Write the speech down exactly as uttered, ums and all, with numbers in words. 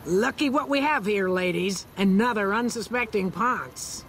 Lucky what we have here, ladies. Another unsuspecting Ponce.